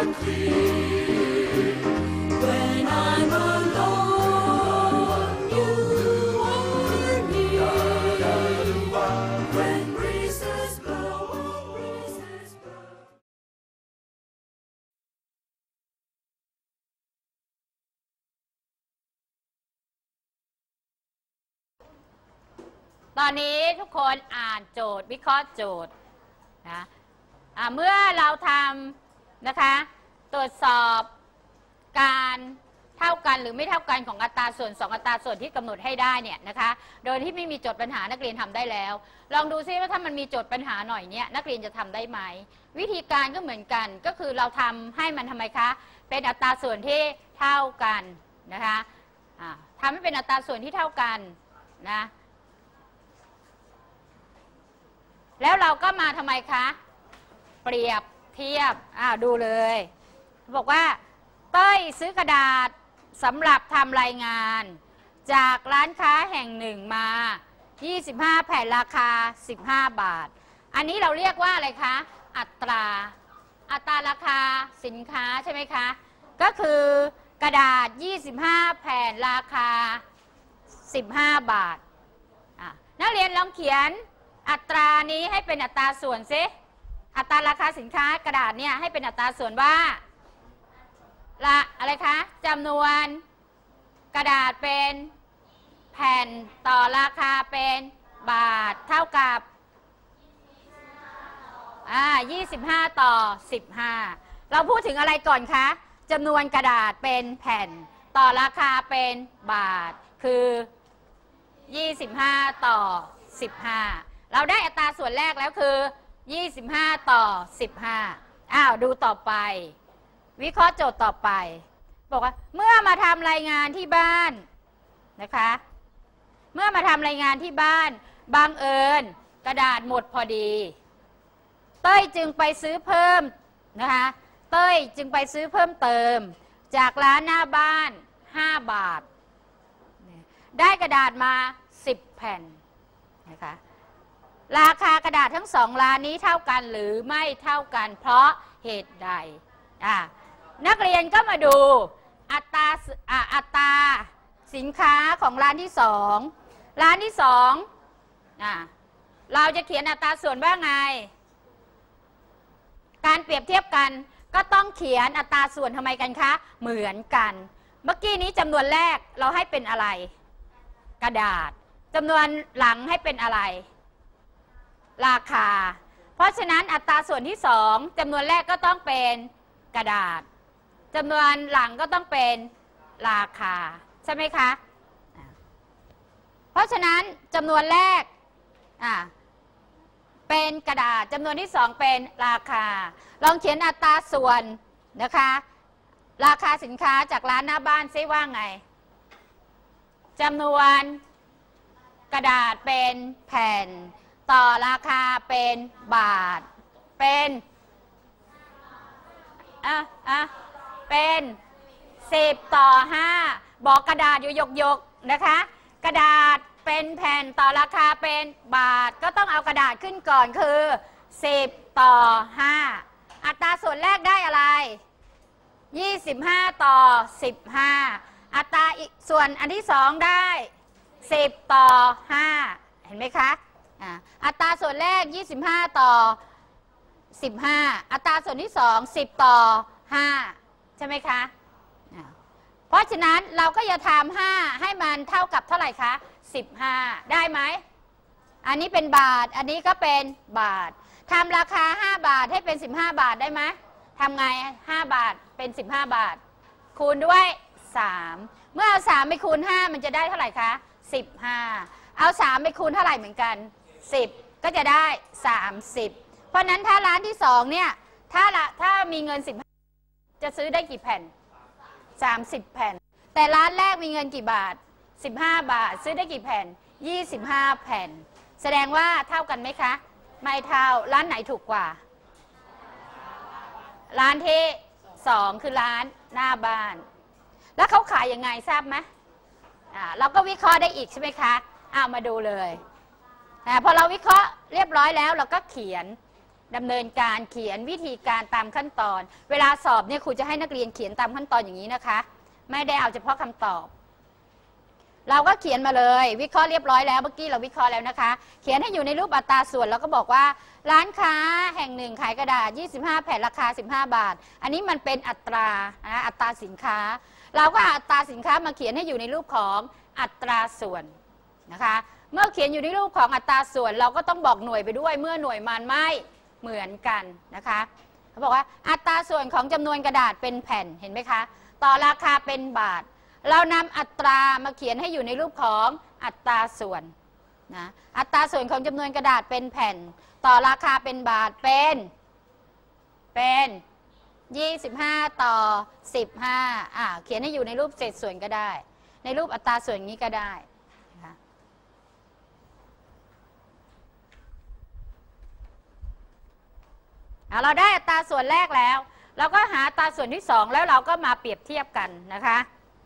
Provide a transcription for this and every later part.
and clear. When I'm alone, you are near. When breezes blow, breezes blow. ตอนนี้ทุกคนอ่านโจทย์วิเคราะห์โจทย์นะเมื่อเราทำนะคะตรวจสอบการเท่ากันหรือไม่เท่ากันของอัตราส่วน2อัตราส่วนที่กำหนดให้ได้เนี่ยนะคะโดยที่ไม่มีโจทย์ปัญหานักเรียนทำได้แล้วลองดูซิว่าถ้ามันมีโจทย์ปัญหาหน่อยเนี่ยนักเรียนจะทำได้ไหมวิธีการก็เหมือนกันก็คือเราทำให้มันทำไมคะเป็นอัตราส่วนที่เท่ากันนะคะทำให้เป็นอัตราส่วนที่เท่ากันนะแล้วเราก็มาทำไมคะเปรียบเทียบดูเลยบอกว่าเต้ยซื้อกระดาษสำหรับทำรายงานจากร้านค้าแห่งหนึ่งมา25แผ่นราคา15 บาทอันนี้เราเรียกว่าอะไรคะอัตราราคาสินค้าใช่ไหมคะก็คือกระดาษ25แผ่นราคา15 บาทนักเรียนลองเขียนอัตรานี้ให้เป็นอัตราส่วนซิอัตราราคาสินค้ากระดาษเนี่ยให้เป็นอัตราส่วนว่าอะไรคะจำนวนกระดาษเป็นแผ่นต่อราคาเป็นบาทเท่ากับ25ต่อ15เราพูดถึงอะไรก่อนคะจำนวนกระดาษเป็นแผ่นต่อราคาเป็นบาทคือ25ต่อ15เราได้อัตราส่วนแรกแล้วคือ25ต่อ15ดูต่อไปวิเคราะห์โจทย์ต่อไปบอกว่าเมื่อมาทำรายงานที่บ้านนะคะเมื่อมาทำรายงานที่บ้านบังเอิญกระดาษหมดพอดีเต้ยจึงไปซื้อเพิ่มนะคะเต้ยจึงไปซื้อเพิ่มเติมจากร้านหน้าบ้าน5 บาทได้กระดาษมา10 แผ่นนะคะราคากระดาษทั้ง2ร้านนี้เท่ากันหรือไม่เท่ากันเพราะเหตุใดนักเรียนก็มาดูอัตราสินค้าของร้านที่2ร้านที่2เราจะเขียนอัตราส่วนว่าไงการเปรียบเทียบกันก็ต้องเขียนอัตราส่วนทำไมกันคะเหมือนกันเมื่อกี้นี้จำนวนแรกเราให้เป็นอะไรกระดาษจำนวนหลังให้เป็นอะไรราคาเพราะฉะนั้นอัตราส่วนที่2จำนวนแรกก็ต้องเป็นกระดาษจำนวนหลังก็ต้องเป็นราคาใช่ไหมคะเพราะฉะนั้นจำนวนแรกเป็นกระดาษจำนวนที่2เป็นราคาลองเขียนอัตราส่วนนะคะราคาสินค้าจากร้านหน้าบ้านซิว่าไงจำนวนกระดาษเป็นแผ่นต่อราคาเป็นบาทเป็นเป็น10ต่อ5บอกกระดาษอยู่ยกนะคะกระดาษเป็นแผ่นต่อราคาเป็นบาทก็ต้องเอากระดาษขึ้นก่อนคือ10ต่อ5อัตราส่วนแรกได้อะไร25ต่อ15อัตราส่วนอันที่2ได้10ต่อ5เห็นไหมคะอัตราส่วนแรก25ต่อ15อัตราส่วนที่2 10ต่อ5ใช่ไหมคะเพราะฉะนั้นเราก็จะทำ5ให้มันเท่ากับเท่าไหร่คะ15ได้ไหมอันนี้เป็นบาทอันนี้ก็เป็นบาททำราคา5 บาทให้เป็น15 บาทได้ไหมทำไง5 บาทเป็น15 บาทคูณด้วย3เมื่อเอา3ไปคูณ5มันจะได้เท่าไหร่คะ15เอา3ไปคูณเท่าไหร่เหมือนกัน10ก็จะได้30เพราะนั้นถ้าร้านที่2เนี่ยถ้ามีเงิน15จะซื้อได้กี่แผ่น30 แผ่นแต่ร้านแรกมีเงินกี่บาท15 บาทซื้อได้กี่แผ่น25 แผ่นแสดงว่าเท่ากันไหมคะไม่เท่าร้านไหนถูกกว่าร้านที่2คือร้านหน้าบ้านแล้วเขาขายยังไงทราบไหมเราก็วิเคราะห์ได้อีกใช่ไหมคะมาดูเลยพอเราวิเคราะห์เรียบร้อยแล้วเราก็เขียนดำเนินการเขียนวิธีการตามขั้นตอนเวลาสอบเนี่ยครูจะให้นักเรียนเขียนตามขั้นตอนอย่างนี้นะคะไม่ได้เอาเฉพาะคำตอบเราก็เขียนมาเลยวิเคราะห์เรียบร้อยแล้วเมื่อกี้เราวิเคราะห์แล้วนะคะเขียนให้อยู่ในรูปอัตราส่วนแล้วก็บอกว่าร้านค้าแห่งหนึ่งขายกระดาษ25แผ่นราคา15 บาทอันนี้มันเป็นอัตราอัตราสินค้าเราก็เอาอัตราสินค้ามาเขียนให้อยู่ในรูปของอัตราส่วนนะคะเมื่อเขียนอยู่ในรูปของอัตราส่วนเราก็ต้องบอกหน่วยไปด้วยเมื่อหน่วยมันไม่เหมือนกันนะคะเขาบอกว่าอัตราส่วนของจำนวนกระดาษเป็นแผ่นเห็นไหมคะต่อราคาเป็นบาทเรานำอัตรามาเขียนให้อยู่ในรูปของอัตราส่วนนะอัตราส่วนของจำนวนกระดาษเป็นแผ่นต่อราคาเป็นบาทเป็น25ต่อ15เขียนให้อยู่ในรูปเศษส่วนก็ได้ในรูปอัตราส่วนนี้ก็ได้นะคะเราได้อัตราส่วนแรกแล้วเราก็หาอัตราส่วนที่2แล้วเราก็มาเปรียบเทียบกันนะคะ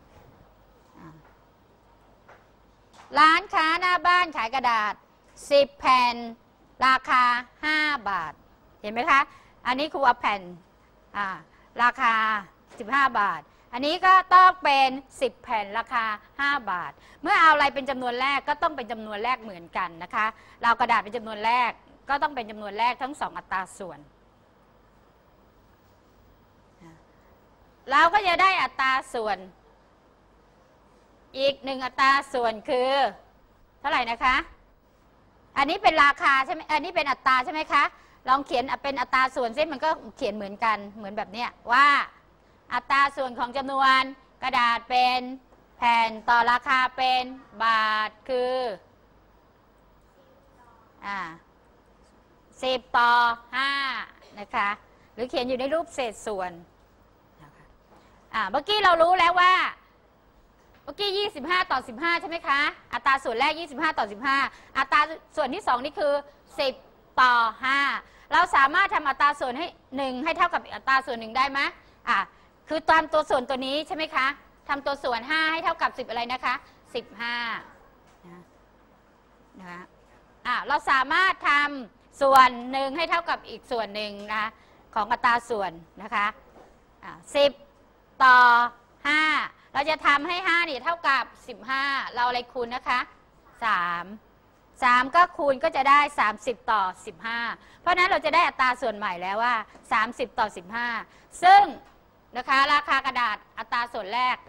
ร้านค้าหน้าบ้านขายกระดาษ10แผ่นราคา5 บาทเห็นไหมคะอันนี้ครูเอาแผ่นราคา15 บาทอันนี้ก็ต้องเป็น10แผ่นราคา5 บาทเมื่อเอาอะไรเป็นจำนวนแรกก็ต้องเป็นจำนวนแรกเหมือนกันนะคะเรากระดาษเป็นจำนวนแรกก็ต้องเป็นจำนวนแรกทั้ง2อัตราส่วนเราก็จะได้อัตราส่วนอีก1อัตราส่วนคือเท่าไหร่นะคะอันนี้เป็นราคาใช่ไหมอันนี้เป็นอัตราใช่ไหมคะลองเขียนเป็นอัตราส่วนซิมันก็เขียนเหมือนกันเหมือนแบบเนี้ยว่าอัตราส่วนของจำนวนกระดาษเป็นแผ่นต่อราคาเป็นบาทคือ10ต่อ5นะคะหรือเขียนอยู่ในรูปเศษส่วนเมื่อกี้เรารู้แล้วว่าเมื่อกี้25ต่อ15ใช่ไหมคะอัตราส่วนแรก25ต่อ15อัตราส่วนที่2นี่คือ10ต่อ5เราสามารถทำอัตราส่วนให้1ให้เท่ากับอัตราส่วน1ได้ไหมคือตามตัวส่วนตัวนี้ใช่ไหมคะทำตัวส่วน5ให้เท่ากับ10อะไรนะคะ15นะคะเราสามารถทำส่วน1ให้เท่ากับอีกส่วนหนึ่งนะของอัตราส่วนนะคะ10ต่อ5เราจะทำให้5เนี่ยเท่ากับ15เราอะไรคูณนะคะ3ก็คูณก็จะได้30ต่อ15เพราะนั้นเราจะได้อัตราส่วนใหม่แล้วว่า30ต่อ15ซึ่งนะคะราคากระดาษอัตราส่วนแรก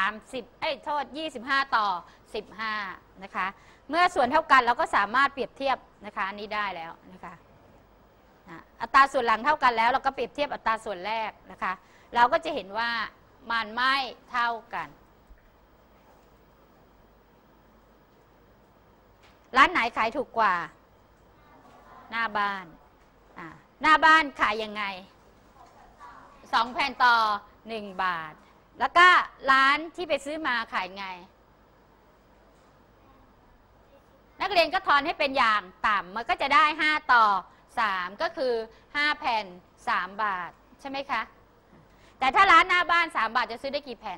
25ต่อ15นะคะเมื่อส่วนเท่ากันเราก็สามารถเปรียบเทียบนะคะอันนี้ได้แล้วนะคะอัตราส่วนหลังเท่ากันแล้วเราก็เปรียบเทียบอัตราส่วนแรกนะคะเราก็จะเห็นว่ามันไม่เท่ากันร้านไหนขายถูกกว่าหน้าบ้านหน้าบ้านขายยังไง2แผ่นต่อ1 บาทแล้วก็ร้านที่ไปซื้อมาขายไงนักเรียนก็ทอนให้เป็นอย่างต่ำมันก็จะได้5ต่อ3ก็คือ5แผ่น3 บาทใช่ไหมคะแต่ถ้าร้านหน้าบ้าน3 บาทจะซื้อได้กี่แผ่น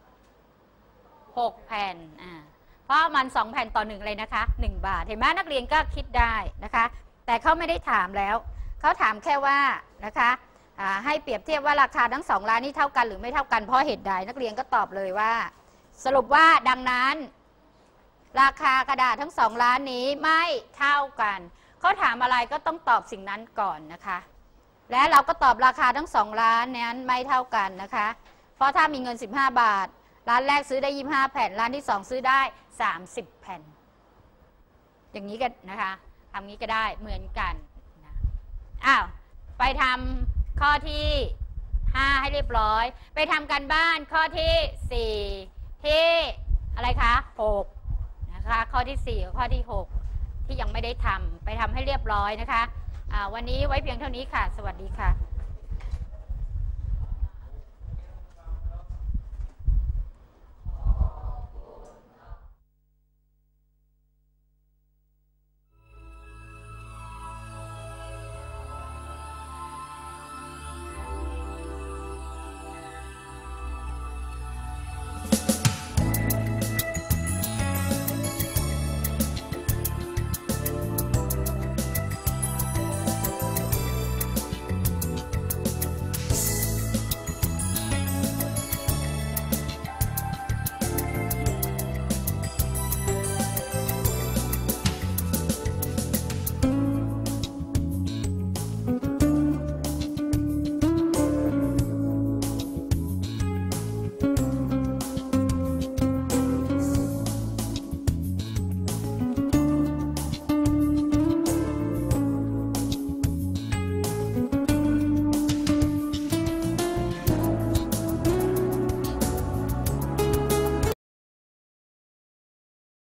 6แผ่นเพราะมัน2แผ่นต่อ1เลยนะคะ1 บาทเห็นไหมนักเรียนก็คิดได้นะคะแต่เขาไม่ได้ถามแล้วเขาถามแค่ว่านะคะให้เปรียบเทียบว่าราคาทั้ง2ร้านนี้เท่ากันหรือไม่เท่ากันเพราะเหตุใดนักเรียนก็ตอบเลยว่าสรุปว่าดังนั้นราคากระดาษทั้ง2ร้านนี้ไม่เท่ากันเขาถามอะไรก็ต้องตอบสิ่งนั้นก่อนนะคะและเราก็ตอบราคาทั้ง2ร้านนั้นไม่เท่ากันนะคะเพราะถ้ามีเงิน15 บาทร้านแรกซื้อได้25แผ่นร้านที่2ซื้อได้30แผ่นอย่างนี้กันนะคะทำนี้ก็ได้เหมือนกันนะไปทำข้อที่5ให้เรียบร้อยไปทำการบ้านข้อที่4ที่อะไรคะ6นะคะข้อที่4กับข้อที่6ที่ยังไม่ได้ทำไปทำให้เรียบร้อยนะคะวันนี้ไว้เพียงเท่านี้ค่ะสวัสดีค่ะ